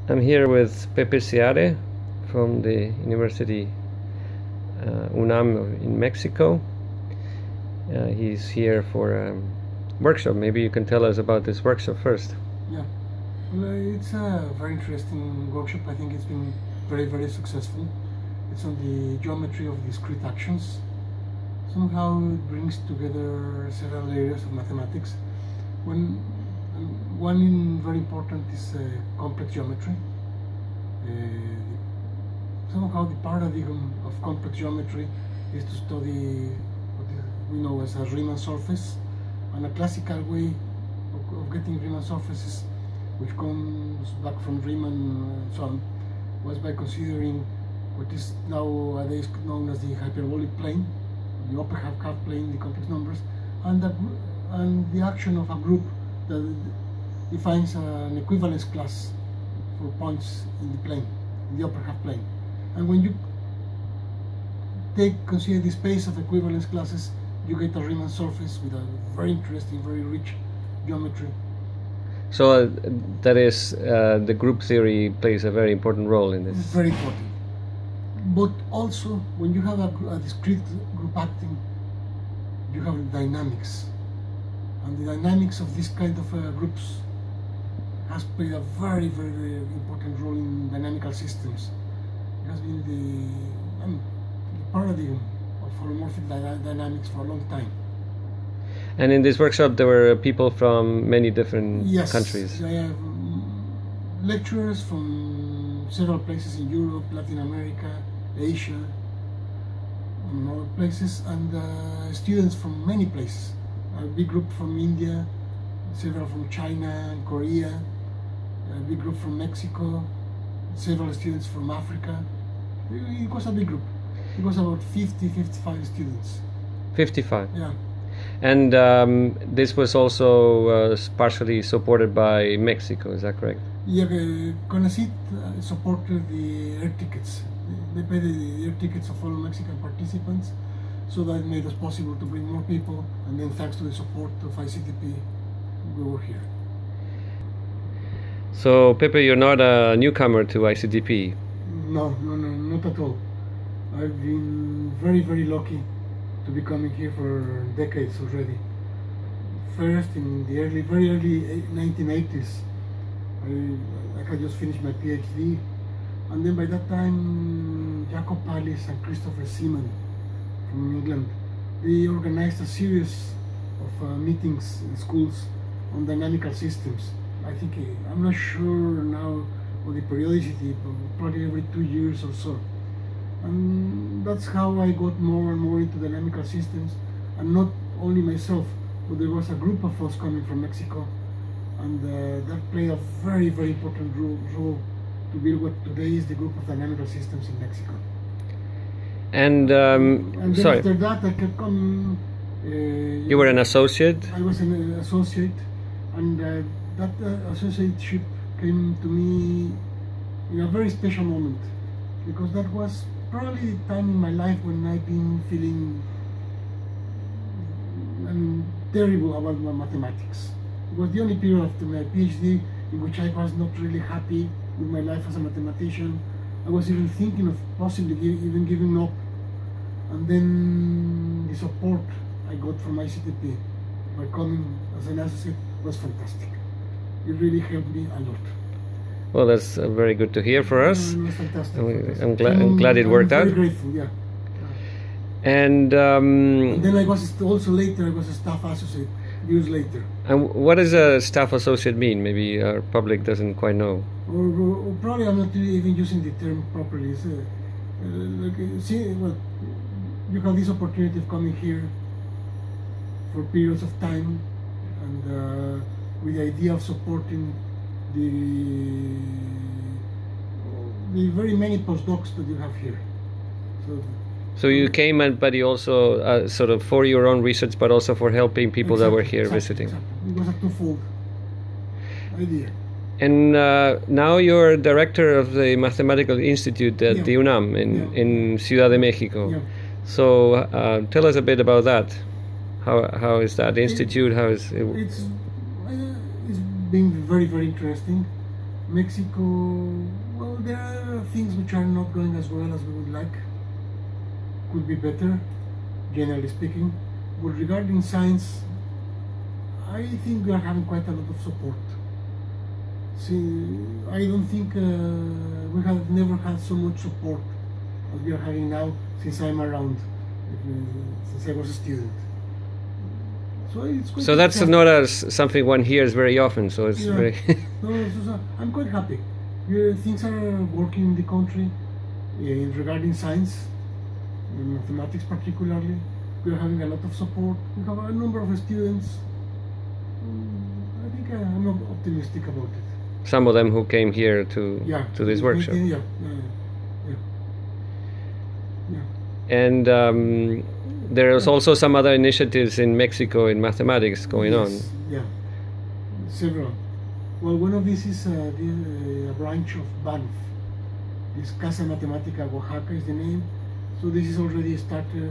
I'm here with Pepe Seade from the University UNAM in Mexico. He's here for a workshop. Maybe you can tell us about this workshop first. Yeah, well, it's a very interesting workshop. I think it's been very successful. It's on the geometry of discrete actions. Somehow it brings together several areas of mathematics. One very important is complex geometry. Somehow the paradigm of complex geometry is to study what we know as a Riemann surface, and a classical way of getting Riemann surfaces, which comes back from Riemann and so on, was by considering what is nowadays known as the hyperbolic plane, the upper half plane, the complex numbers, and the action of a group that defines an equivalence class for points in the plane, in the upper half plane. And when you consider the space of equivalence classes, you get a Riemann surface with a very interesting, very rich geometry. So that is, the group theory plays a very important role in this. Very important. But also, when you have a discrete group acting, you have dynamics. And the dynamics of this kind of groups has played a very important role in dynamical systems. It has been the paradigm of holomorphic dynamics for a long time. And in this workshop there were people from many different countries. Yes, I have lecturers from several places in Europe, Latin America, Asia, and other places, and students from many places. A big group from India, several from China and Korea, a big group from Mexico, several students from Africa. It was a big group. It was about 55 students. 55? Yeah. And this was also partially supported by Mexico, is that correct? Yeah, CONACYT supported the air tickets. They paid the air tickets of all Mexican participants, so that made it possible to bring more people, and then thanks to the support of ICTP, we were here. So, Pepe, you're not a newcomer to ICTP? No, not at all. I've been very lucky to be coming here for decades already. First, in the very early 1980s, I had just finished my PhD, and then by that time, Jacob Pallis and Christopher Seaman from England, they organized a series of meetings in schools on dynamical systems. I think, I'm not sure now of the periodicity, but probably every 2 years or so. And that's how I got more and more into dynamical systems, and not only myself, but there was a group of us coming from Mexico, and that played a very important role to build what today is the group of dynamical systems in Mexico. And then sorry. After that, I kept coming. You were an associate? I was an associate, and that associateship came to me in a very special moment, because that was probably the time in my life when I've been feeling terrible about my mathematics. It was the only period after my PhD in which I was not really happy with my life as a mathematician. I was even thinking of possibly even giving up. And then the support I got from ICTP by coming as an associate was fantastic. It really helped me a lot. Well, that's very good to hear for us. It was fantastic. I'm glad it worked out. I'm very grateful, yeah. And then I was also later, I was a staff associate, years later. And what does a staff associate mean? Maybe our public doesn't quite know. Or probably I'm not even using the term properly. Well, you have this opportunity of coming here for periods of time, and with the idea of supporting the very many postdocs that you have here. So you came, but you also sort of for your own research, but also for helping people that were here visiting. Exactly. It was a twofold idea. And now you're director of the Mathematical Institute at the UNAM in Ciudad de Mexico. Yeah. So tell us a bit about that. How is that institute? How is it? It's been very interesting. Mexico, well, there are things which are not going as well as we would like. Could be better, generally speaking. But regarding science, I think we are having quite a lot of support. See, I don't think we have never had so much support as we are having now since I'm around, since I was a student. So it's quite So that's exciting. not as something one hears very often. So it's Yeah. very. So I'm quite happy. Things are working in the country regarding science, in mathematics particularly. We are having a lot of support. We have a number of students. I think I'm not optimistic about it. Some of them who came here to this workshop. Yeah. And there's also some other initiatives in Mexico in mathematics going on. Yeah, several. Well, one of these is a branch of BANF. This Casa Matemática Oaxaca is the name. So this is already started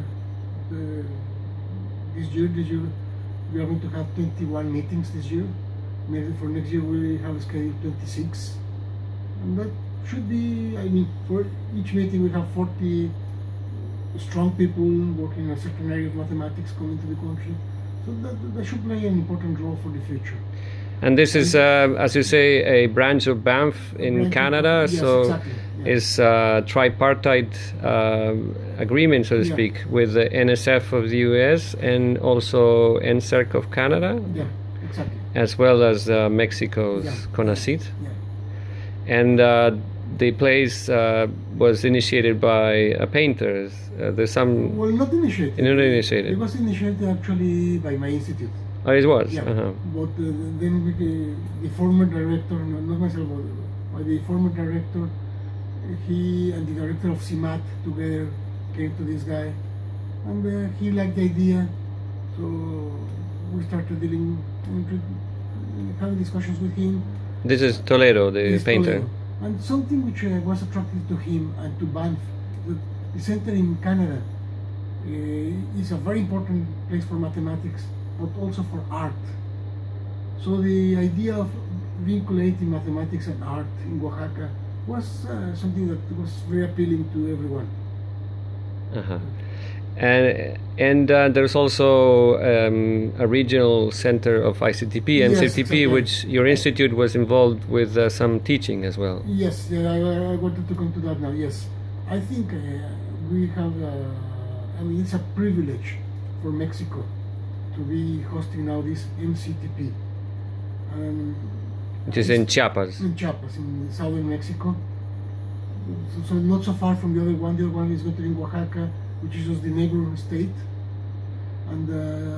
this year. We are going to have 21 meetings this year. Maybe for next year we have scheduled 26. And that should be, I mean, for each meeting we have 40 strong people working in a certain area of mathematics coming to the country. So that should play an important role for the future. And this is, as you say, a branch of BANF in Canada. Yes, so exactly. Yeah. it's a tripartite agreement, so to speak, with the NSF of the US and also NSERC of Canada. Yeah, exactly. As well as Mexico's CONACYT. Yeah. And the place was initiated by painters. There's some. Well, not initiated. Not initiated. It was initiated actually by my institute. Oh, it was? Yeah. But then the former director, not myself, but the former director, he and the director of CIMAT together came to this guy. And he liked the idea. So we started having discussions with him. This is Toledo, the painter. Toledo. And something which was attractive to him and to BANF, the center in Canada is a very important place for mathematics, but also for art. So the idea of vinculating mathematics and art in Oaxaca was something that was very appealing to everyone. And there's also a regional center of ICTP and Yes, CTP, exactly. which your institute was involved with some teaching as well. Yes, I wanted to come to that now. Yes, I think we have, I mean, it's a privilege for Mexico to be hosting now this MCTP. Which is in Chiapas. In Chiapas, in southern Mexico. So not so far from the other one. The other one is going to be in Oaxaca, which is just the neighboring state. And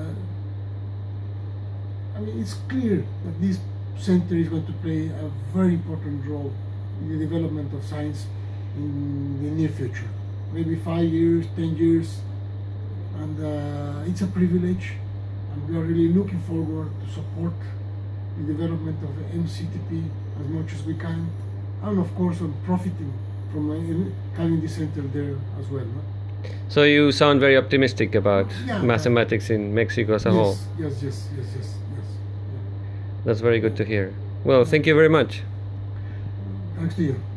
I mean, it's clear that this center is going to play a very important role in the development of science in the near future. Maybe 5 years, 10 years. And it's a privilege. And we are really looking forward to support the development of the MCTP as much as we can. And of course, on profiting from having the center there as well. No? So you sound very optimistic about Yeah, mathematics in Mexico as a whole. Yes. That's very good to hear. Well, thank you very much. Thanks to you.